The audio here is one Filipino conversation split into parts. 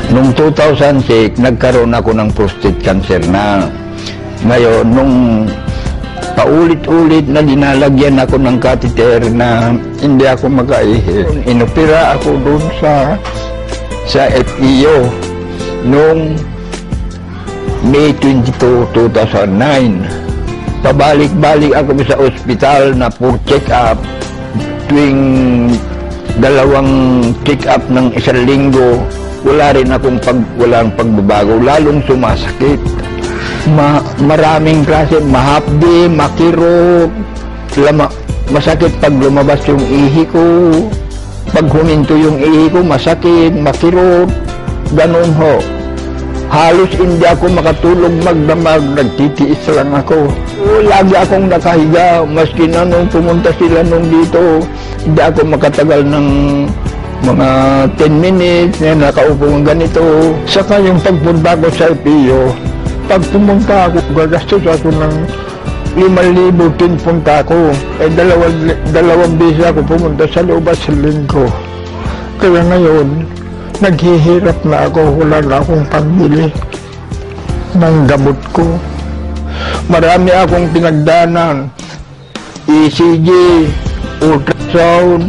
Noong 2006, nagkaroon ako ng prostate cancer na. Ngayon, nung paulit-ulit na dinalagyan ako ng catheter na hindi ako makaihi. Inopera ako doon sa FEO noong May 22, 2009. Pabalik-balik ako sa ospital na for check-up. Tuwing dalawang check-up ng isang linggo, wala rin akong walang pagbabago, lalong sumasakit. Maraming klase, mahapdi, makirot, masakit pag lumabas yung ihi ko, pag huminto yung ihi ko, masakit, makirot, ganun ho. Halos hindi ako makatulog magdamag, nagtitiis lang ako. Lagi akong nakahiga, maski na nung pumunta sila nung dito, hindi ako makatagal ng mga 10 minutes na nakaupo ng ganito. Saka yung pagpunta ko sa FEO, pag pumunta ako, gagastos ako ng 5,000 pinpunta ko. Dalawang beses ako pumunta sa loob sa linggo. Kaya ngayon, naghihirap na ako, wala na akong pagbili ng gamot ko. Marami akong pinagdanan, ECG, ultrasound,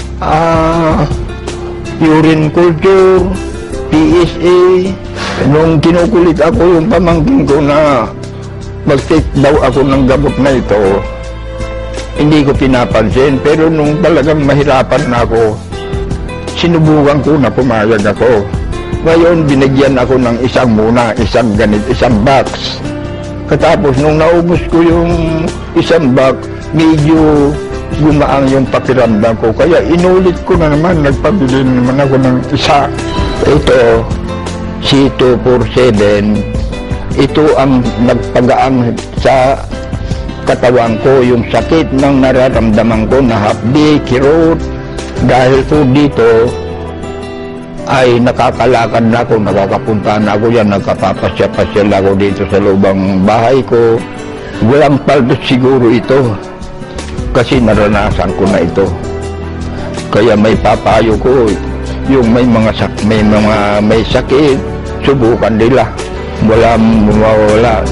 urine culture, PSA. Nung kinukulit ako yung pamangkin ko na mag-take daw ako ng gamot na ito, hindi ko pinapansin. Pero nung talagang mahirapan na ako, sinubukan ko na pumayag ako. Ngayon, binigyan ako ng isang box. Katapos, nung naubos ko yung isang box, medyo gumaang yung pakiramdam ko. Kaya inulit ko na naman, nagpabili naman ako ng isa. Ito, C247, ito ang nagpagaang sa katawan ko, yung sakit ng nararamdaman ko na hapdi, kirot. Dahil po dito ay nakakalakad na ako, nakakapunta na ako yan, nagkapapasya-pasya ako dito sa lubang bahay ko. Walang paldos siguro ito kasi naranasan ko na ito. Kaya may papayo ko, yung may sakit, subukan nila. Walang mawawala.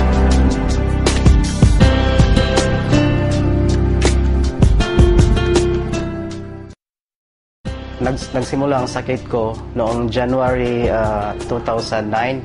Nagsimula ang sakit ko noong January 2009.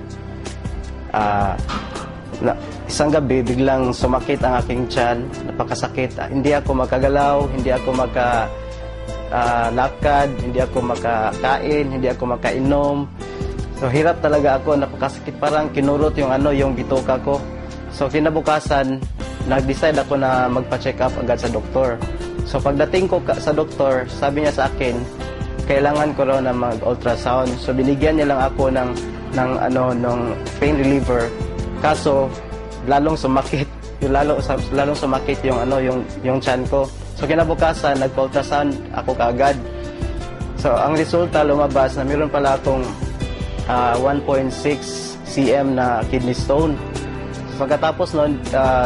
Isang gabi, biglang sumakit ang aking tiyan. Napakasakit. Hindi ako makagalaw, hindi ako makalakad, hindi ako makakain, hindi ako makainom. So hirap talaga ako, napakasakit, parang kinurot yung bituka ko. So kinabukasan, nag-decide ako na magpa-check up agad sa doktor. So pagdating ko sa doktor, sabi niya sa akin, kailangan ko raw na mag-ultrasound. So binigyan niya lang ako ng pain reliever. Kaso lalong sumakit, lalong sumakit yung tiyan ko. So kinabukasan, nagpa-ultrasound ako kaagad. So ang resulta lumabas na meron pala akong 1.6 cm na kidney stone. So, pagkatapos noon,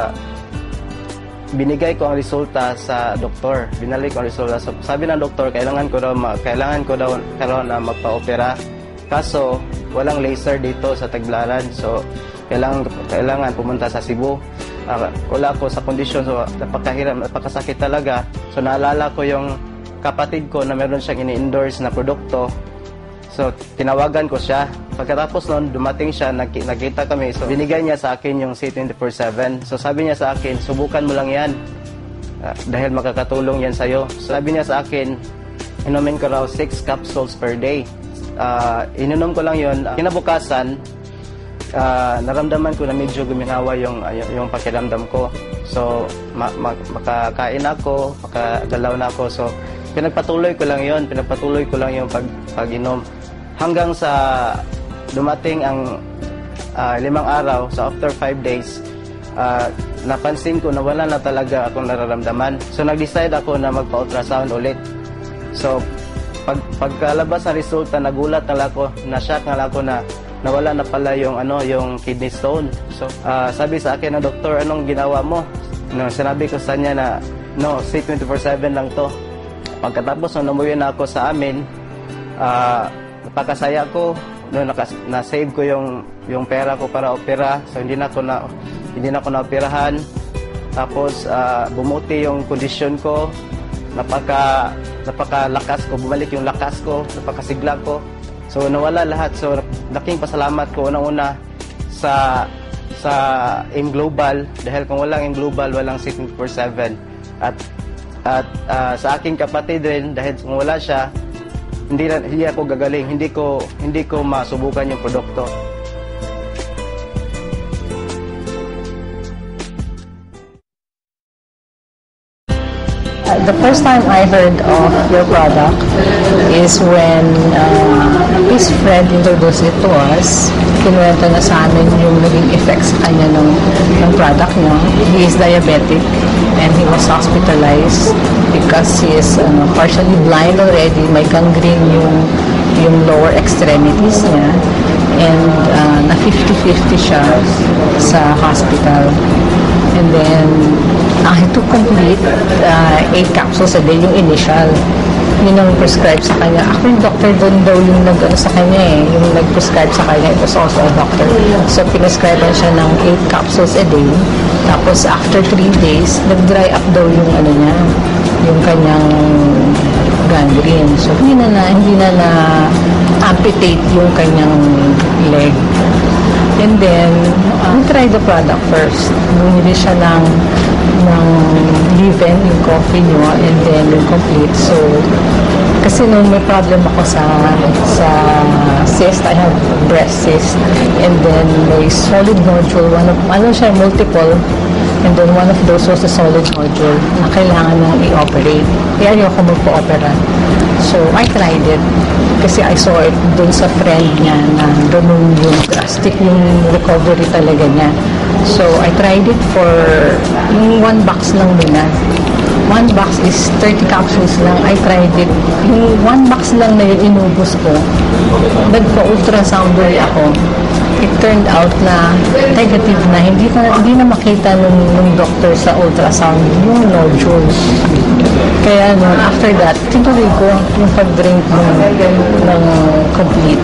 binigay ko ang resulta sa doktor. Binalik ko ang resulta. So, sabi ng doktor, kailangan ko daw na magpa-opera. Kaso walang laser dito sa Tagbilaran. So kailangan pumunta sa Cebu. Wala ko sa kondisyon, so napakasakit talaga. So naalala ko yung kapatid ko na meron siyang ini-endorse na produkto. So tinawagan ko siya. Pagkatapos noon, dumating siya, nakita kami. So binigay niya sa akin yung C24/7. So sabi niya sa akin, subukan mo lang yan. Dahil makakatulong yan sa'yo. So sabi niya sa akin, inumin ko raw 6 capsules per day. Ininom ko lang yun. Kinabukasan, naramdaman ko na medyo guminawa yung pakiramdam ko. So makakain ako, makagalaw na ako. So pinagpatuloy ko lang yung pag-inom. Hanggang sa dumating ang 5 araw, so after 5 days, napansin ko na wala na talaga akong nararamdaman. So nag-decide ako na magpa-ultrasound ulit. So pagkalabas ng resulta, nagulat na ako, na-shock na ako na nawala na pala yung kidney stone. So sabi sa akin ng doktor, anong ginawa mo? No, sinabi ko sa niya na no, C24/7 lang to. Pagkatapos nung umuwi na ako sa amin, napakasaya ko, no, na-save ko yung pera ko para opera. So hindi na ako na-operahan. Tapos bumuti yung kondisyon ko. Napakalakas ko, bumalik yung lakas ko, napakasigla ko. So nawala lahat. So laking pasalamat ko unang-una sa AIM Global, dahil kung walang AIM Global, walang 24/7. At sa aking kapatid rin, dahil kung wala siya, hindi ako gagaling, hindi ko masubukan yung produkto. The first time I heard of your product is when his friend introduced it to us. Kinuwento na sa amin yung naging effects sa kanya ng product niya. He is diabetic and he was hospitalized because he is partially blind already. May gangrene yung lower extremities niya. And na 50-50 siya sa hospital. And then, I had to complete 8 capsules a day, yung initial. Yun ang prescribe sa kanya. Ako yung doctor doon daw yung sa kanya yung nag-prescribe sa kanya. It was also a doctor. So, pinescribean siya ng 8 capsules a day. Tapos, after 3 days, nag-dry up daw yung niya, yung kanyang gangrene. So, hindi na amputate yung kanyang leg. And then, we tried the product first. Bumili siya ng leave-in, yung coffee nyo, and then yung complete. So, kasi nung may problem ako sa cyst, I have breast cyst, and then may solid nodule, multiple, and then one of those was a solid nodule na kailangan nang i-operate. Kaya ayoko magpo-opera. So, I tried it. Kasi I saw it dun sa friend niya na ganun yung drastic yung recovery talaga niya. So, I tried it for yung 1 box lang muna. 1 box is 30 capsules lang. I tried it. Yung 1 box lang na yung inubos ko, nagpa-ultrasound ako. It turned out na negative na. Hindi na makita nung doctor sa ultrasound yung nodules. Kaya after that, tinuloy ko yung pag-drink ng complete.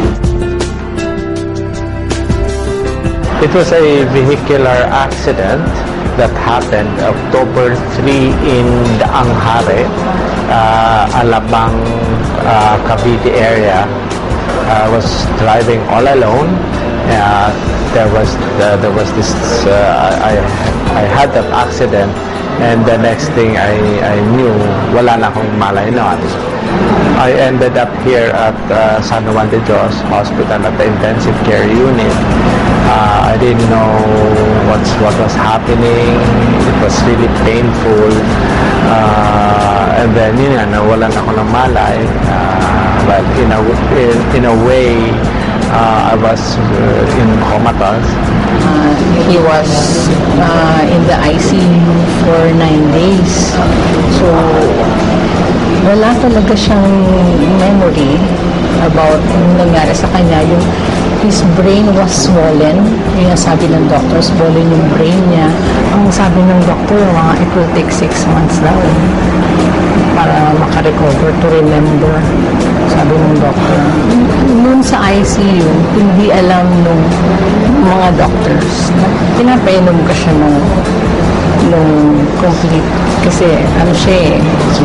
It was a vehicular accident that happened October 3 in the Anghare, Alabang, Cavite area. I was driving all alone. There was this. I had that accident, and the next thing I knew, wala na akong malay noon. I ended up here at San Juan de Dios Hospital at the intensive care unit. I didn't know what was happening. It was really painful. And then nawalan ako ng malay. But in a way, I was in comatose. He was in the ICU for 9 days. So, wala talaga siyang memory about yung nangyari sa kanya. His brain was swollen. Yung sabi ng doctor, swollen yung brain niya. Ang sabi ng doctor, it will take 6 months daw para makarecover, to remember. Sabi ng doctor. Noon sa ICU, hindi alam nung mga doctors na pinapainom ka siya nung complete. Kasi siya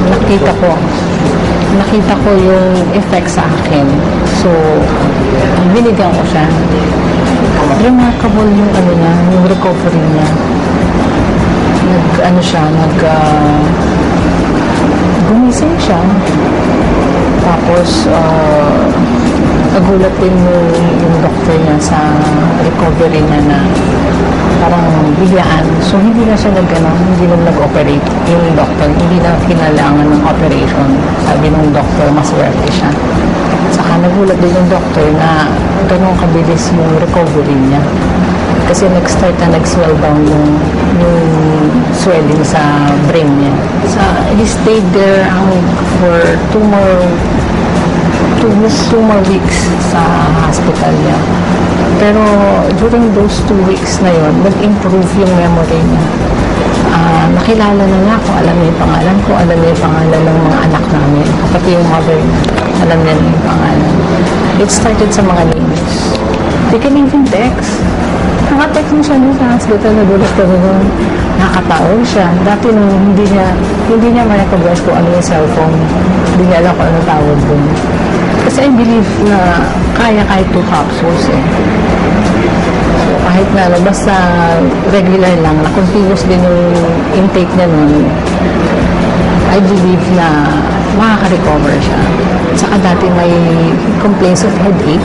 nakita ko yung effect sa akin. So, binigyan ko siya. Remarkable yung yung recovery niya. Gumising siya. Tapos, nagulat din yung doctor niya sa recovery niya na parang biglaan. So, hindi na siya hindi na nag-operate. Yung doctor, hindi na kinailangan ng operation. Sabi ng doctor, maswerte siya. Saka nagulat din yung doctor na ganun kabilis yung recovery niya. Kasi nag-start na nag-swell down yung swelling sa brain niya. So, he stayed there for 2 more weeks sa hospital niya. Pero during those 2 weeks na yun, nag-improve yung memory niya. Nakilala na nga ako, alam niya yung pangalan ko, alam niya yung pangalan ng mga anak namin. Kapati yung mother niya, alam niya yung pangalan. It started sa mga names. They can even text. Naka-text mo siya doon sa hospital, nagulat ko doon. Nakakataon siya. Dati nung hindi niya ma-recognize kung ano yung cellphone. Hindi niya alam kung ano tawag doon. Kasi I believe na kaya kahit 2 capsules eh. So kahit na basta regular lang, na continuous din yung intake niya noon, I believe na makaka-recover siya. Saka dati may complaints of headache.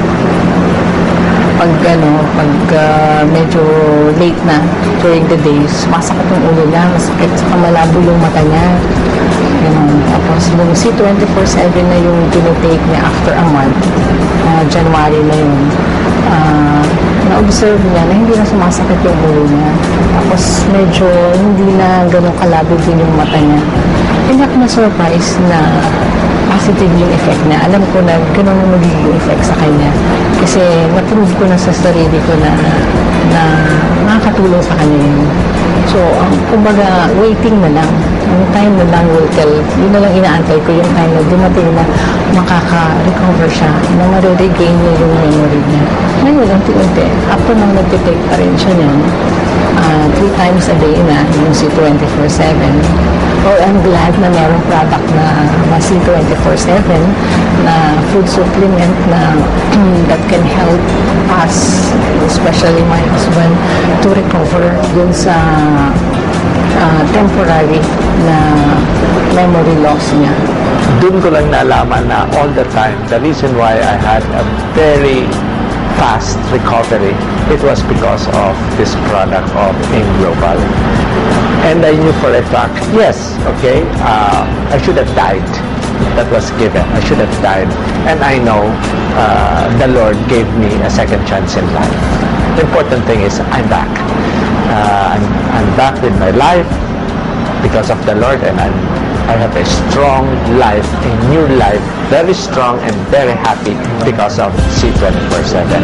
Pag medyo late na during the day, sumasakit yung ulo niya, masakit, saka malabo yung mata niya. Tapos yung C24/7 na yung tinitake niya after a month, January na yun, na-observe niya na hindi na sumasakit yung ulo niya. Tapos medyo hindi na ganun kalabo din yung mata niya. Hindi ako na-surprise na positive yung effect niya. Alam ko na ganun yung magiging effect sa kanya. Kasi na-prove ko na sa sarili ko na nakakatulong sa kanya yun. So, kumbaga, waiting na lang. Yung time na lang will tell. Yun na lang inaantay ko yung time na dumating na makaka-recover siya, na mariregain niya yung memory niya. Ngayon, unti-unti, after nang nagtitake pa rin siya niyan, 3 times a day na, yung C24/7. Well, I'm glad na merong product na C24/7 na food supplement na that can help us, especially my husband, to recover dun sa temporary na memory loss niya. Doon ko lang nalaman na all the time, the reason why I had a very fast recovery, it was because of this product of AIM Global. And I knew for a fact, yes, okay, I should have died. That was given. I should have died. And I know the Lord gave me a second chance in life. The important thing is I'm back. I'm back with my life because of the Lord, and I have a strong life, a new life, very strong and very happy because of C24/7.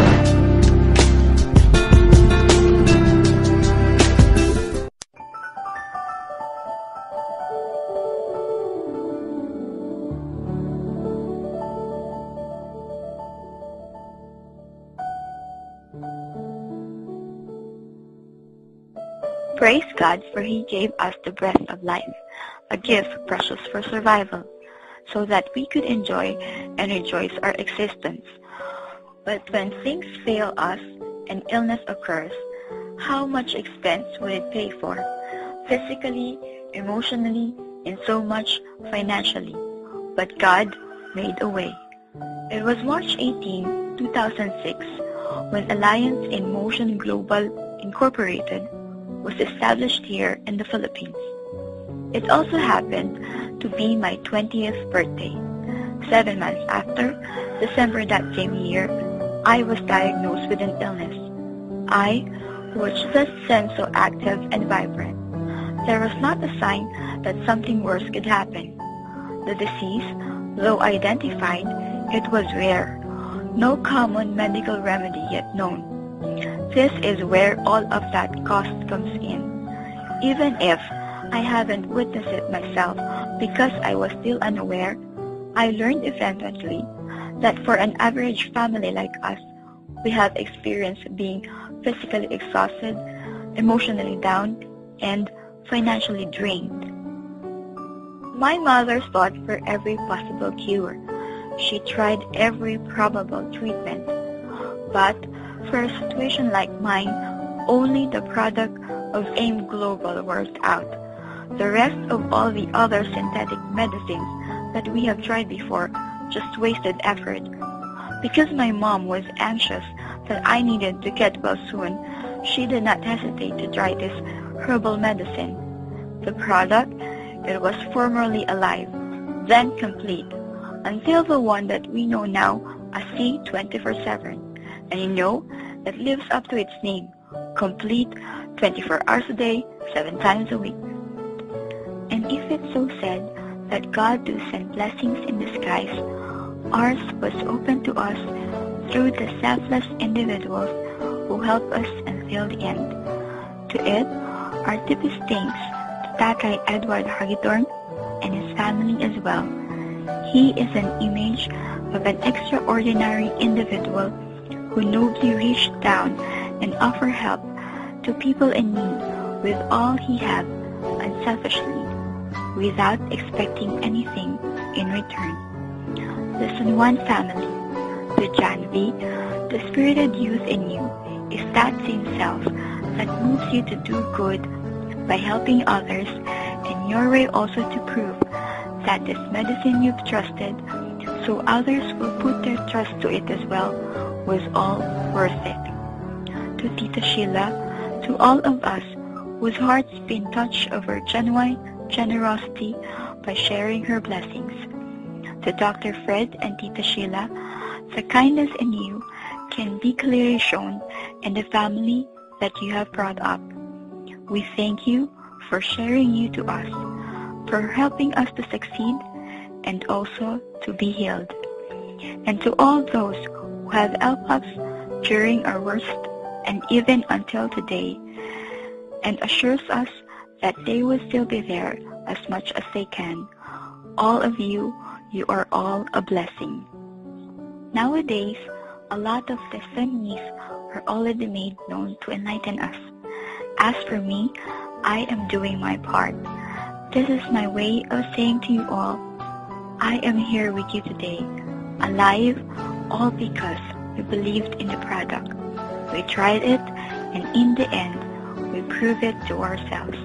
Praise God, for He gave us the breath of life, a gift precious for survival, so that we could enjoy and rejoice our existence. But when things fail us and illness occurs, how much expense would it pay for? Physically, emotionally, and so much financially. But God made a way. It was March 18, 2006, when Alliance in Motion Global Incorporated was established here in the Philippines. It also happened to be my 20th birthday. 7 months after, December that same year, I was diagnosed with an illness. I, who was just then so active and vibrant, there was not a sign that something worse could happen. The disease, though identified, it was rare. No common medical remedy yet known. This is where all of that cost comes in. Even if I haven't witnessed it myself because I was still unaware, I learned eventually that for an average family like us, we have experienced being physically exhausted, emotionally down, and financially drained. My mother sought for every possible cure. She tried every probable treatment. But for a situation like mine, only the product of AIM Global worked out. The rest of all the other synthetic medicines that we have tried before just wasted effort. Because my mom was anxious that I needed to get well soon, she did not hesitate to try this herbal medicine. The product, it was formerly alive, then complete, until the one that we know now as C24/7. And you know, that lives up to its name, complete 24 hours a day, 7 times a week. And if it's so said that God do send blessings in disguise, ours was open to us through the selfless individuals who help us until the end. To it, our deepest thanks to Tatay Edward Hagidorn and his family as well. He is an image of an extraordinary individual who nobly reached down and offered help to people in need with all he had unselfishly, without expecting anything in return. The San Juan family, the Janvi, the spirited youth in you is that same self that moves you to do good by helping others, and your way also to prove that this medicine you've trusted so others will put their trust to it as well was all worth it. To Tita Sheila, to all of us whose hearts been touched of her genuine generosity by sharing her blessings. To Dr. Fred and Tita Sheila, the kindness in you can be clearly shown in the family that you have brought up. We thank you for sharing you to us, for helping us to succeed and also to be healed. And to all those who have helped us during our worst and even until today, and assures us that they will still be there as much as they can. All of you, you are all a blessing. Nowadays, a lot of testimonies are already made known to enlighten us. As for me, I am doing my part. This is my way of saying to you all, I am here with you today, alive, all because we believed in the product. We tried it, and in the end, we proved it to ourselves.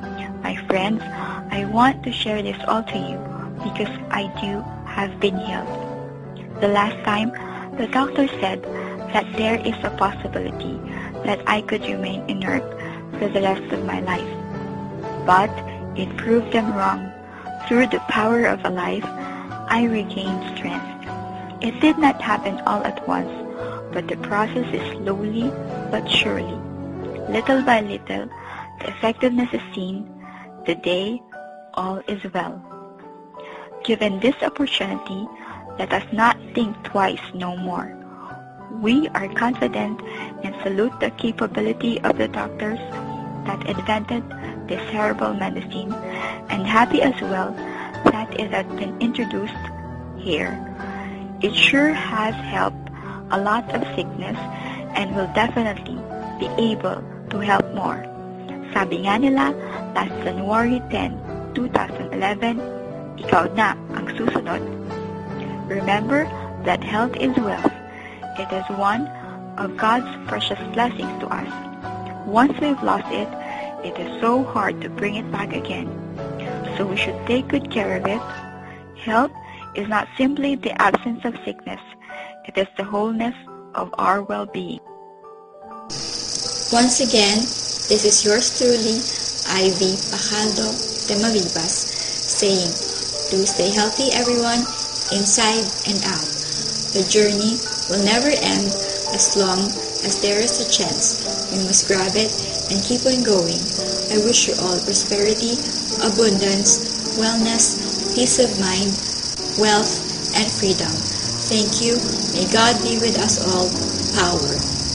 My friends, I want to share this all to you because I do have been healed. The last time, the doctor said that there is a possibility that I could remain inert for the rest of my life. But it proved them wrong. Through the power of a life, I regained strength. It did not happen all at once, but the process is slowly but surely. Little by little, the effectiveness is seen. Today, all is well. Given this opportunity, let us not think twice no more. We are confident and salute the capability of the doctors that invented this herbal medicine, and happy as well that it has been introduced here. It sure has helped a lot of sickness and will definitely be able to help more. Sabi nga nila, last January 10, 2011, ikaw na ang susunod. Remember that health is wealth. It is one of God's precious blessings to us. Once we've lost it, it is so hard to bring it back again. So we should take good care of it. Health is not simply the absence of sickness. It is the wholeness of our well-being. Once again, this is yours truly, Ivy Pacaldo de Maribas, saying, do stay healthy everyone, inside and out. The journey will never end as long as there is a chance. We must grab it and keep on going. I wish you all prosperity, abundance, wellness, peace of mind, wealth, and freedom. Thank you. May God be with us all. Power.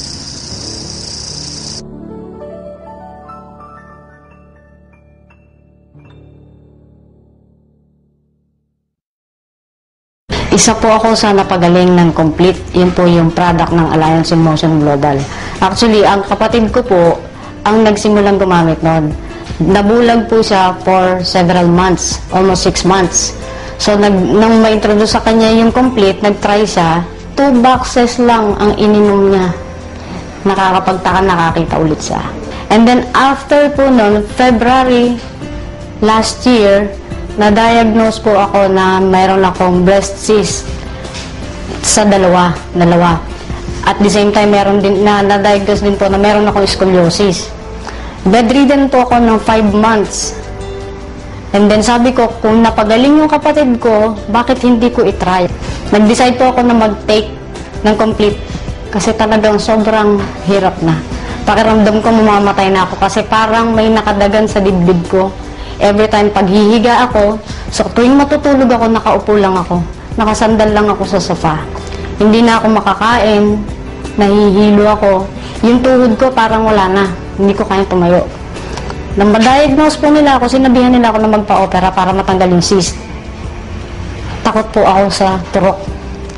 Isa po ako sa napagaling ng Complete. Yun po yung product ng Alliance in Motion Global. Actually, ang kapatid ko po ang nagsimulang gumamit noon. Nabulag po siya for several months, almost 6 months. So, nung ma-introduce sa kanya yung Complete, nag-try siya, 2 boxes lang ang ininom niya. Nakakapagtaka, nakakita ulit siya. And then, after po noon, February last year, na-diagnose po ako na mayroon akong breast cyst sa dalawa. At the same time, meron din, na-diagnose din po na meron akong scoliosis. Bedridden po ako ng 5 months. And then sabi ko, kung napagaling yung kapatid ko, bakit hindi ko itry? Nag-decide po ako na mag-take ng Complete kasi talagang sobrang hirap na. Pakiramdam ko mamamatay na ako kasi parang may nakadagan sa dibdib ko. Every time paghihiga ako, so tuwing matutulog ako, nakaupo lang ako. Nakasandal lang ako sa sofa. Hindi na ako makakain, nahihilo ako. Yung tuhod ko parang wala na, hindi ko kaya tumayo. Nang ma-diagnose po nila ako, sinabihan nila ako na magpa-opera para matanggal yung cyst. Takot po ako sa turok.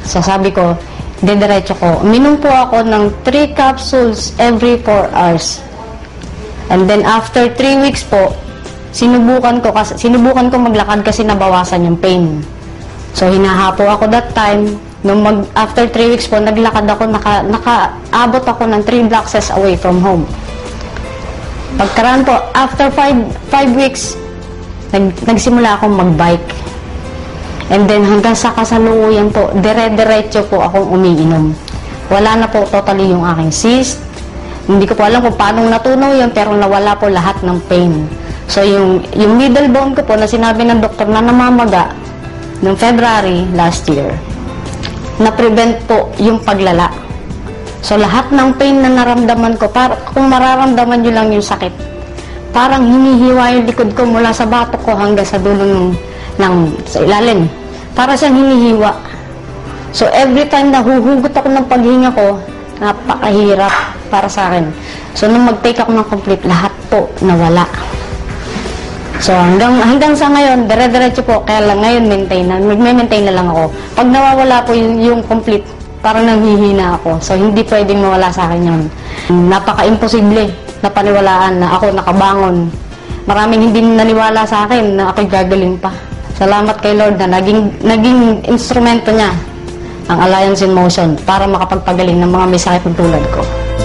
So sabi ko, diretso ko. Uminom po ako ng 3 capsules every 4 hours. And then after 3 weeks po, sinubukan ko maglakad kasi nabawasan yung pain. So hinahapo ako that time. After 3 weeks po, naglakad ako, nakaabot ako ng 3 blocks away from home. Pagkaraan po, after 5 weeks, nagsimula akong magbike. And then hanggang sa kasalukuyan po, dire-diretso po akong umiinom. Wala na po totally yung aking cyst. Hindi ko po alam kung paano natunaw yun, pero nawala po lahat ng pain. So yung middle bone ko po na sinabi ng doktor na namamaga noong February last year, na-prevent po yung paglala. So lahat ng pain na naramdaman ko, kung mararamdaman nyo lang yung sakit, parang hinihiwa yung likod ko mula sa batok ko hanggang sa dulo sa ilalim. Para siyang hinihiwa. So every time na huhugot ako ng paghinga ko, napakahirap para sa akin. So nung mag-take ako ng complete, lahat po nawala. So hanggang sa ngayon, dire-diretso po, kaya lang ngayon magme-maintain na lang ako. Pag nawawala po yung complete, parang nanghihina ako. So hindi pwedeng mawala sa akin yun. Napaka-imposible na paniwalaan na ako nakabangon. Maraming hindi naniwala sa akin na ako'y gagaling pa. Salamat kay Lord na naging instrumento niya ang Alliance in Motion para makapagpagaling ng mga may sakit tulad ko.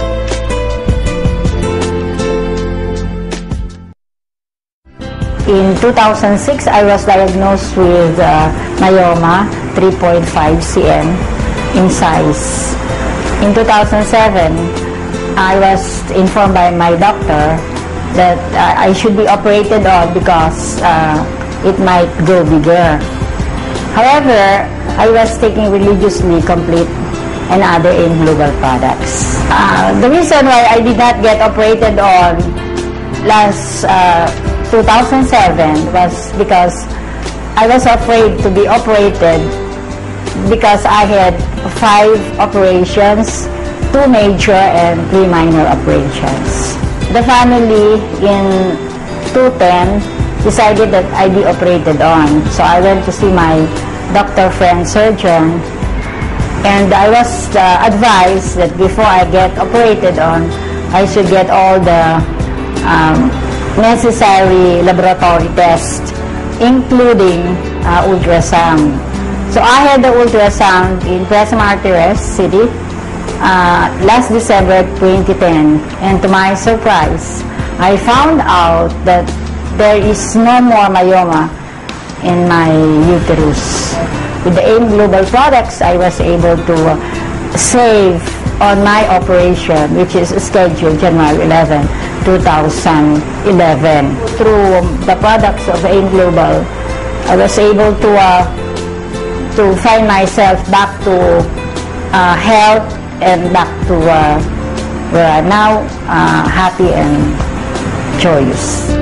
In 2006, I was diagnosed with myoma, 3.5 cm in size. In 2007, I was informed by my doctor that I should be operated on because it might go bigger. However, I was taking religiously Complete and other AIM Global products. The reason why I did not get operated on last 2007 was because I was afraid to be operated because I had 5 operations, 2 major and 3 minor operations. The family in 2010 decided that I be operated on. So I went to see my doctor friend surgeon, and I was advised that before I get operated on, I should get all the necessary laboratory tests, including ultrasound. So I had the ultrasound in Quezon Martires City last December 2010, and to my surprise, I found out that there is no more myoma in my uterus. With the AIM Global products, I was able to save on my operation, which is scheduled January 11, 2011. Through the products of AIM Global, I was able to find myself back to health and back to where I'm now happy and joyous.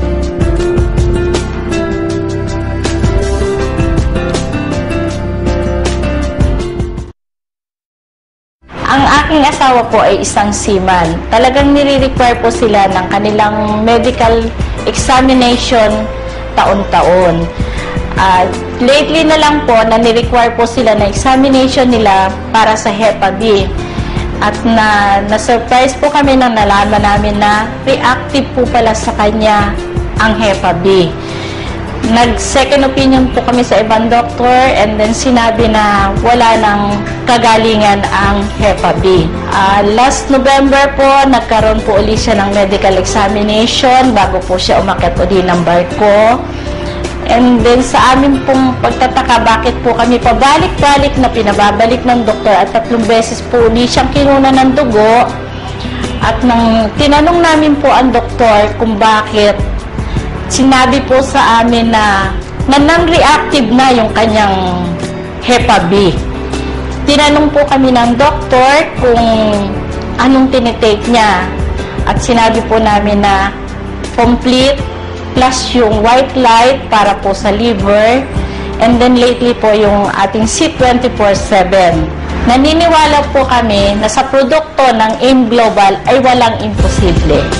Ang aking asawa po ay isang seaman. Talagang nire-require po sila ng kanilang medical examination taon-taon. Lately na lang po na nire-require po sila na examination nila para sa Hepa B. At na-surprise po kami nang nalaman namin na reactive po pala sa kanya ang Hepa B. Nag-second opinion po kami sa ibang doktor, and then sinabi na wala nang kagalingan ang Hepa B. Last November po, nagkaroon po ulit siya ng medical examination bago po siya umakyat ulit ng barko. And then sa amin pong pagtataka, bakit po kami pabalik-balik na pinababalik ng doktor at 3 beses po ulit siyang kinuna ng dugo. At nang tinanong namin po ang doktor kung bakit, sinabi po sa amin na non-reactive na yung kanyang Hepa B. Tinanong po kami ng doktor kung anong tinitake niya. At sinabi po namin na complete plus yung white light para po sa liver, and then lately po yung ating C24/7. Naniniwala po kami na sa produkto ng AIM Global ay walang imposible.